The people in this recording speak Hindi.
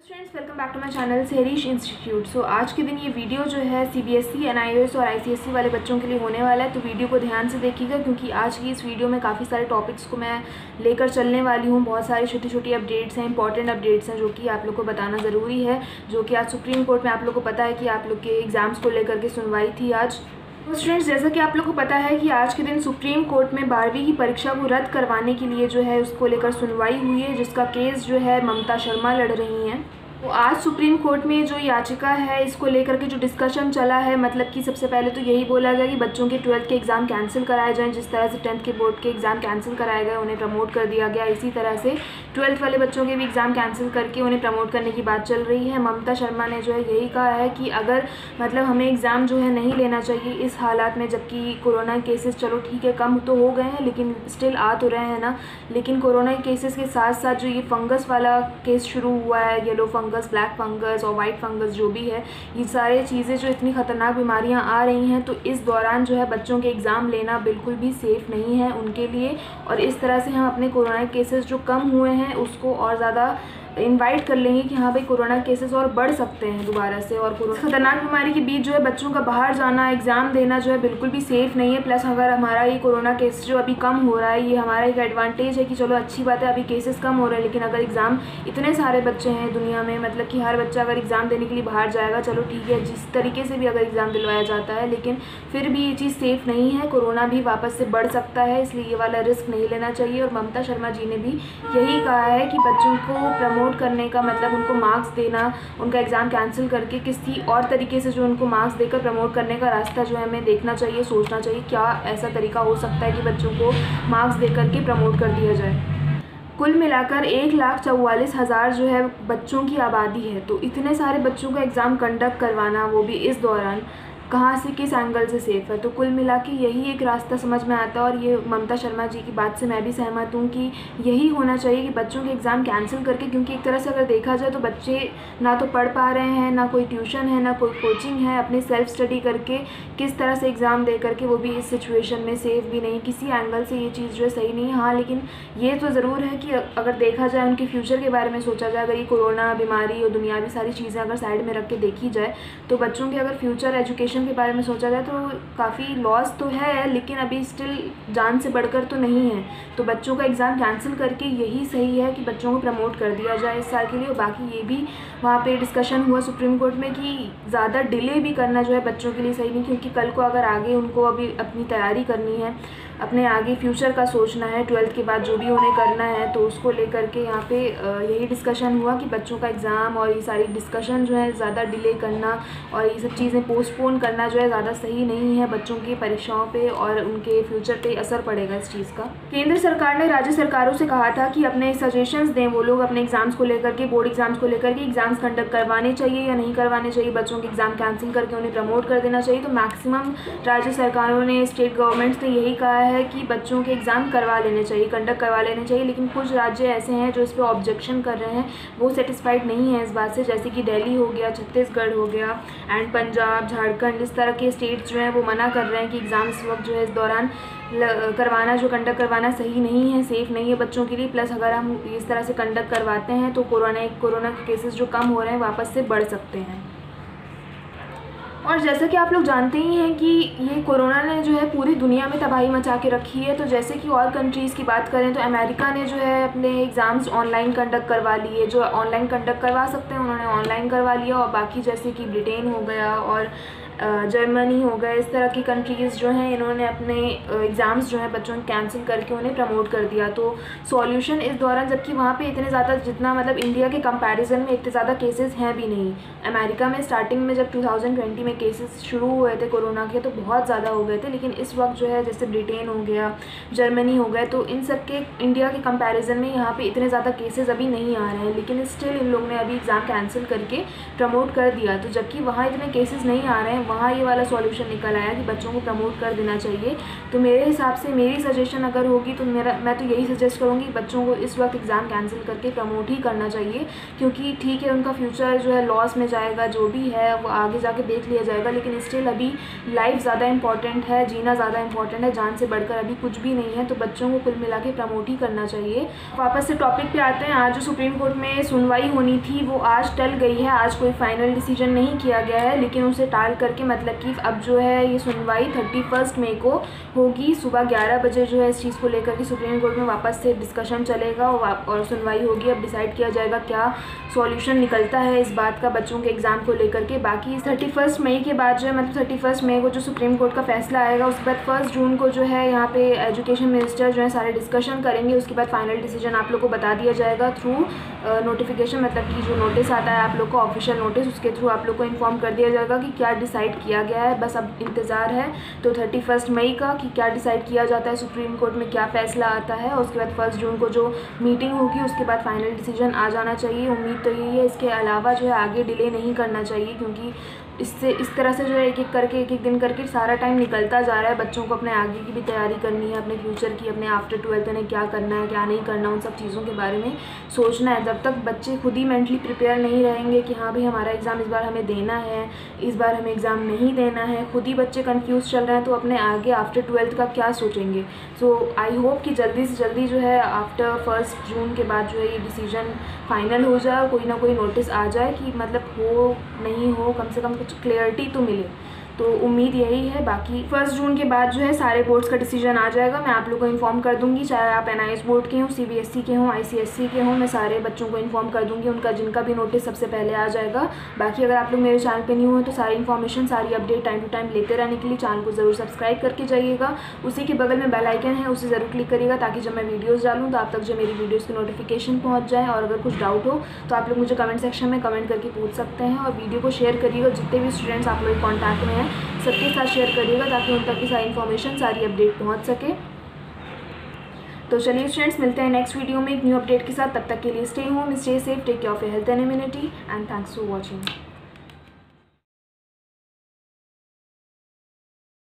Friends, welcome back to my channel सेरिश इंस्टीट्यूट। सो आज के दिन ये वीडियो जो है सीबीएसई, एनआईओएस और आईसीएसई वाले बच्चों के लिए होने वाला है। तो वीडियो को ध्यान से देखिएगा क्योंकि आज की इस वीडियो में काफ़ी सारे टॉपिक्स को मैं लेकर चलने वाली हूँ। बहुत सारी छोटी छोटी अपडेट्स हैं, इंपॉर्टेंट अपडेट्स हैं जो कि आप लोग को बताना ज़रूरी है। जो कि आज सुप्रीम कोर्ट में आप लोग को पता है कि आप लोग के एग्ज़ाम्स को लेकर के सुनवाई थी आज। तो स्टूडेंट्स, जैसा कि आप लोग को पता है कि आज के दिन सुप्रीम कोर्ट में 12वीं की परीक्षा को रद्द करवाने के लिए जो है उसको लेकर सुनवाई हुई है, जिसका केस जो है ममता शर्मा लड़ रही हैं। तो आज सुप्रीम कोर्ट में जो याचिका है इसको लेकर के जो डिस्कशन चला है, मतलब कि सबसे पहले तो यही बोला गया कि बच्चों के 12th के एग्ज़ाम कैंसिल कराए जाएं। जिस तरह से 10th के बोर्ड के एग्ज़ाम कैंसिल कराए गए, उन्हें प्रमोट कर दिया गया, इसी तरह से 12th वाले बच्चों के भी एग्ज़ाम कैंसिल करके उन्हें प्रमोट करने की बात चल रही है। ममता शर्मा ने जो है यही कहा है कि अगर मतलब हमें एग्ज़ाम जो है नहीं लेना चाहिए इस हालात में, जबकि कोरोना केसेस चलो ठीक है कम तो हो गए हैं लेकिन स्टिल आ तो रहे हैं ना। लेकिन कोरोना केसेस के साथ साथ जो ये फंगस वाला केस शुरू हुआ है, येलो फंगस, ब्लैक फंगस और वाइट फंगस जो भी है, ये सारे चीज़ें जो इतनी ख़तरनाक बीमारियां आ रही हैं, तो इस दौरान जो है बच्चों के एग्ज़ाम लेना बिल्कुल भी सेफ़ नहीं है उनके लिए। और इस तरह से हम अपने कोरोना केसेस जो कम हुए हैं उसको और ज़्यादा इनवाइट कर लेंगे कि हाँ भाई कोरोना केसेस और बढ़ सकते हैं दोबारा से। और कोरोना खतरनाक बीमारी के बीच जो है बच्चों का बाहर जाना, एग्ज़ाम देना जो है बिल्कुल भी सेफ़ नहीं है। प्लस अगर हमारा ये कोरोना केस जो अभी कम हो रहा है, ये हमारा एक एडवांटेज है कि चलो अच्छी बात है अभी केसेस कम हो रहे हैं। लेकिन अगर एग्ज़ाम, इतने सारे बच्चे हैं दुनिया में, मतलब कि हर बच्चा अगर एग्ज़ाम देने के लिए बाहर जाएगा, चलो ठीक है जिस तरीके से भी अगर एग्ज़ाम दिलवाया जाता है, लेकिन फिर भी ये चीज़ सेफ़ नहीं है। कोरोना भी वापस से बढ़ सकता है, इसलिए ये वाला रिस्क नहीं लेना चाहिए। और ममता शर्मा जी ने भी यही कहा है कि बच्चों को प्रमोट करने का मतलब उनको मार्क्स देना, उनका एग्ज़ाम कैंसिल करके किसी और तरीके से जो उनको मार्क्स देकर प्रमोट करने का रास्ता जो है हमें देखना चाहिए, सोचना चाहिए क्या ऐसा तरीका हो सकता है कि बच्चों को मार्क्स देकर के प्रमोट कर दिया जाए। कुल मिलाकर 1,44,000 जो है बच्चों की आबादी है, तो इतने सारे बच्चों का एग्ज़ाम कंडक्ट करवाना, वो भी इस दौरान, कहाँ से किस एंगल से सेफ़ है। तो कुल मिला के यही एक रास्ता समझ में आता है। और ये ममता शर्मा जी की बात से मैं भी सहमत हूँ कि यही होना चाहिए कि बच्चों के एग्ज़ाम कैंसिल करके, क्योंकि एक तरह से अगर देखा जाए तो बच्चे ना तो पढ़ पा रहे हैं, ना कोई ट्यूशन है, ना कोई कोचिंग है, अपने सेल्फ स्टडी करके किस तरह से एग्ज़ाम दे करके, वो भी इस सिचुएशन में सेफ़ भी नहीं, किसी एंगल से ये चीज़ जो है सही नहीं है। हाँ, लेकिन ये तो ज़रूर है कि अगर देखा जाए उनके फ्यूचर के बारे में सोचा जाए, अगर ये कोरोना बीमारी और दुनियावी सारी चीज़ें अगर साइड में रख के देखी जाए, तो बच्चों के अगर फ्यूचर एजुकेशन के बारे में सोचा जाए तो काफ़ी लॉस तो है, लेकिन अभी स्टिल जान से बढ़कर तो नहीं है। तो बच्चों का एग्ज़ाम कैंसिल करके यही सही है कि बच्चों को प्रमोट कर दिया जाए इस साल के लिए। और बाकी ये भी वहाँ पे डिस्कशन हुआ सुप्रीम कोर्ट में कि ज़्यादा डिले भी करना जो है बच्चों के लिए सही नहीं, क्योंकि कल को अगर आगे उनको अभी अपनी तैयारी करनी है, अपने आगे फ्यूचर का सोचना है, 12th के बाद जो भी उन्हें करना है, तो उसको लेकर के यहाँ पे यही डिस्कशन हुआ कि बच्चों का एग्ज़ाम और ये सारी डिस्कशन जो है ज़्यादा डिले करना और ये सब चीज़ें पोस्टपोन करना जो है ज़्यादा सही नहीं है। बच्चों की परीक्षाओं पे और उनके फ्यूचर पे असर पड़ेगा इस चीज़ का। केंद्र सरकार ने राज्य सरकारों से कहा था कि अपने सजेशंस दें वो लोग अपने एग्ज़ाम्स को लेकर के, बोर्ड एग्ज़ाम्स को लेकर के, एग्ज़ाम्स कंडक्ट करवाने चाहिए या नहीं करवाने चाहिए, बच्चों के एग्ज़ाम कैंसिल करके उन्हें प्रमोट कर देना चाहिए। तो मैक्सिमम राज्य सरकारों ने, स्टेट गवर्नमेंट्स ने यही कहा है कि बच्चों के एग्ज़ाम करवा लेने चाहिए, कंडक्ट करवा लेने चाहिए। लेकिन कुछ राज्य ऐसे हैं जो इस पर ऑब्जेक्शन कर रहे हैं, वो सेटिस्फाइड नहीं है इस बात से, जैसे कि दिल्ली हो गया, छत्तीसगढ़ हो गया एंड पंजाब, झारखंड, इस तरह के स्टेट्स जो हैं वो मना कर रहे हैं कि एग्ज़ाम इस वक्त जो है इस दौरान करवाना, जो कंडक्ट करवाना सही नहीं है, सेफ़ नहीं है बच्चों के लिए। प्लस अगर हम इस तरह से कंडक्ट करवाते हैं तो कोरोना के केसेस जो कम हो रहे हैं वापस से बढ़ सकते हैं। और जैसा कि आप लोग जानते ही हैं कि ये कोरोना ने जो है पूरी दुनिया में तबाही मचा के रखी है। तो जैसे कि और कंट्रीज़ की बात करें तो अमेरिका ने जो है अपने एग्ज़ाम्स ऑनलाइन कंडक्ट करवा लिए, जो ऑनलाइन कंडक्ट करवा सकते हैं उन्होंने ऑनलाइन करवा लिया। और बाकी जैसे कि ब्रिटेन हो गया और जर्मनी हो गया, इस तरह की कंट्रीज़ जो हैं इन्होंने अपने एग्ज़ाम्स जो हैं बच्चों के कैंसिल करके उन्हें प्रमोट कर दिया। तो सॉल्यूशन इस दौरान, जबकि वहाँ पे इतने ज़्यादा, जितना मतलब इंडिया के कंपैरिजन में इतने ज़्यादा केसेस हैं भी नहीं। अमेरिका में स्टार्टिंग में जब 2020 में केसेस शुरू हुए थे कोरोना के तो बहुत ज़्यादा हो गए थे, लेकिन इस वक्त जो है जैसे ब्रिटेन हो गया, जर्मनी हो गया, तो इन सब के इंडिया के कंपैरिजन में यहाँ पे इतने ज़्यादा केसेस अभी नहीं आ रहे हैं। लेकिन स्टिल इन लोग ने अभी एग्ज़ाम कैंसिल करके प्रमोट कर दिया। तो जबकि वहाँ इतने केसेस नहीं आ रहे हैं, वहाँ ये वाला सॉल्यूशन निकल आया कि बच्चों को प्रमोट कर देना चाहिए। तो मेरे हिसाब से मेरी सजेशन अगर होगी तो मैं तो यही सजेस्ट करूँगी बच्चों को इस वक्त एग्ज़ाम कैंसिल करके प्रमोट ही करना चाहिए, क्योंकि ठीक है उनका फ्यूचर जो है लॉस में जाएगा, जो भी है वो आगे जाके देख लिया जाएगा, लेकिन स्टिल अभी लाइफ ज़्यादा इंपॉर्टेंट है, जीना ज़्यादा इंपॉर्टेंट है, जान से बढ़कर अभी कुछ भी नहीं है। तो बच्चों को कुल मिला के प्रमोट ही करना चाहिए। वापस से टॉपिक पे आते हैं। आज जो सुप्रीम कोर्ट में सुनवाई होनी थी वो आज टल गई है। आज कोई फाइनल डिसीजन नहीं किया गया है, लेकिन उसे टाल करके मतलब कि अब जो है ये सुनवाई 31 मई को होगी। सुबह 11 बजे जो है इस चीज़ को लेकर के सुप्रीम कोर्ट में वापस से डिस्कशन चलेगा और सुनवाई होगी। अब डिसाइड किया जाएगा क्या सॉल्यूशन निकलता है इस बात का बच्चों के एग्ज़ाम को लेकर के। बाकी 31 मई के बाद जो है मतलब 31 मई को जो सुप्रीम कोर्ट का फैसला आएगा, उसके बाद 1 जून को जो है यहाँ पे एजुकेशन मिनिस्टर जो है सारे डिस्कशन करेंगे। उसके बाद फाइनल डिसीजन आप लोग को बता दिया जाएगा थ्रू नोटिफिकेशन, मतलब कि जो नोटिस आता है आप लोग को ऑफिशियल नोटिस, उसके थ्रू आप लोग को इन्फॉर्म कर दिया जाएगा कि क्या डिसाइड किया गया है। बस अब इंतज़ार है तो 31 मई का कि क्या डिसाइड किया जाता है सुप्रीम कोर्ट में, क्या फ़ैसला आता है। उसके बाद 1 जून को जो मीटिंग होगी उसके बाद फाइनल डिसीजन आ जाना चाहिए। उम्मीद तो यही है। इसके अलावा जो है आगे डिले नहीं करना चाहिए, क्योंकि इससे इस तरह से जो है एक एक दिन करके सारा टाइम निकलता जा रहा है। बच्चों को अपने आगे की भी तैयारी करनी है, अपने फ्यूचर की, अपने आफ्टर 12th उन्हें क्या करना है क्या नहीं करना, उन सब चीज़ों के बारे में सोचना है। जब तक बच्चे खुद ही मेंटली प्रिपेयर नहीं रहेंगे कि हाँ भाई हमारा एग्ज़ाम इस बार हमें देना है, इस बार हमें एग्ज़ाम नहीं देना है, खुद ही बच्चे कन्फ्यूज़ चल रहे हैं, तो अपने आगे आफ्टर 12th का क्या सोचेंगे। सो आई होप कि जल्दी से जल्दी जो है आफ्टर 1 जून के बाद जो है ये डिसीजन फाइनल हो जाए, कोई ना कोई नोटिस आ जाए कि मतलब हो नहीं हो, कम से कम कुछ क्लियरिटी तो मिले। तो उम्मीद यही है। बाकी 1 जून के बाद जो है सारे बोर्ड्स का डिसीजन आ जाएगा। मैं आप लोगों को इन्फॉर्म कर दूंगी, चाहे आप NIS बोर्ड के हों, CBSE के हों, ICSE के हों, मैं सारे बच्चों को इन्फॉर्म कर दूंगी उनका जिनका भी नोटिस सबसे पहले आ जाएगा। बाकी अगर आप लोग मेरे चैनल पे न्यू हो तो सारी इन्फॉर्मेशन, सारी अपडेट टाइम टू टाइम लेते रहने के लिए चैनल को ज़रूर सब्सक्राइब करके जाइएगा। उसी के बगल में बेल आइकन है, उसे ज़रूर क्लिक करिएगा ताकि जब मैं वीडियोज़ डालूँ तो आप तक जो मेरी वीडियोज़ की नोटिफिकेशन पहुँच जाए। और अगर कुछ डाउट हो तो आप लोग मुझे कमेंट सेक्शन में कमेंट करके पूछ सकते हैं। और वीडियो को शेयर करिएगा, जितने भी स्टूडेंट्स आप लोग कॉन्टैक्ट में हैं सबके साथ शेयर करिएगा ताकि उन तक की सारी इन्फॉर्मेशन, सारी अपडेट पहुंच सके। तो चलिए स्टूडेंट्स, मिलते हैं नेक्स्ट वीडियो में एक न्यू अपडेट के साथ। तब तक के लिए stay home, stay safe, take care of your health and immunity, and thanks for watching.